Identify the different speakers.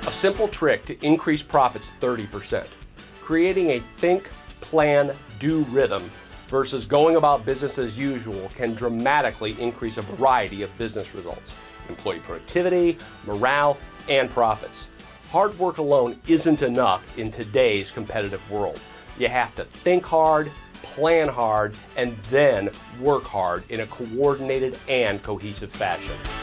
Speaker 1: A simple trick to increase profits 30%. Creating a think, plan, do rhythm versus going about business as usual can dramatically increase a variety of business results: employee productivity, morale, and profits. Hard work alone isn't enough in today's competitive world. You have to think hard, plan hard, and then work hard in a coordinated and cohesive fashion.